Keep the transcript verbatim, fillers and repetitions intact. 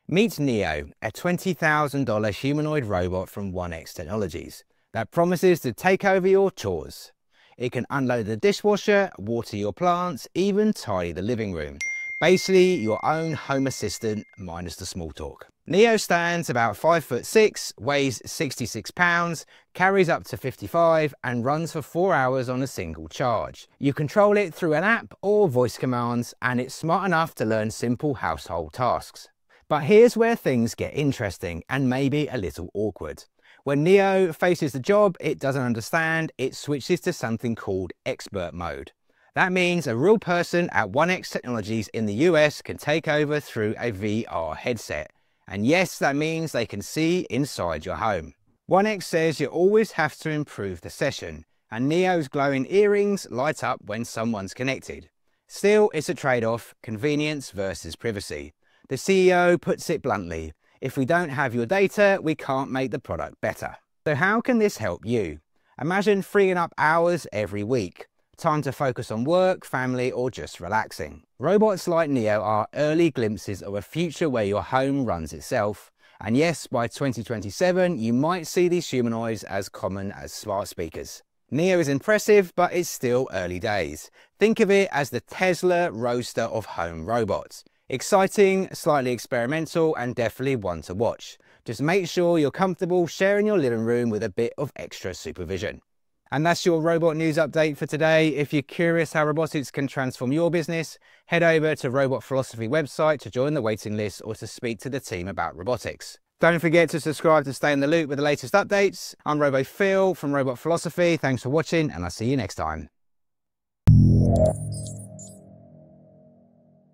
Meet Neo, a twenty thousand dollar humanoid robot from one X Technologies that promises to take over your chores. It can unload the dishwasher, water your plants, even tidy the living room. Basically, your own home assistant minus the small talk. Neo stands about five foot six, weighs sixty-six pounds, carries up to fifty-five, and runs for four hours on a single charge. You control it through an app or voice commands, and it's smart enough to learn simple household tasks. But here's where things get interesting and maybe a little awkward. When Neo faces the job it doesn't understand, it switches to something called expert mode. That means a real person at one X Technologies in the U S can take over through a V R headset. And yes, that means they can see inside your home. one X says you always have to improve the session, and Neo's glowing earrings light up when someone's connected. Still, it's a trade-off, convenience versus privacy. The C E O puts it bluntly, if we don't have your data, we can't make the product better. So how can this help you? Imagine freeing up hours every week. Time to focus on work, family, or just relaxing. Robots like Neo are early glimpses of a future where your home runs itself. And yes, by twenty twenty-seven, you might see these humanoids as common as smart speakers. Neo is impressive, but it's still early days. Think of it as the Tesla Roadster of home robots. Exciting, slightly experimental, and definitely one to watch. Just make sure you're comfortable sharing your living room with a bit of extra supervision. And that's your robot news update for today. If you're curious how robotics can transform your business, head over to Robot Philosophy website to join the waiting list or to speak to the team about robotics. Don't forget to subscribe to stay in the loop with the latest updates. I'm RoboPhil from Robot Philosophy. Thanks for watching, and I'll see you next time.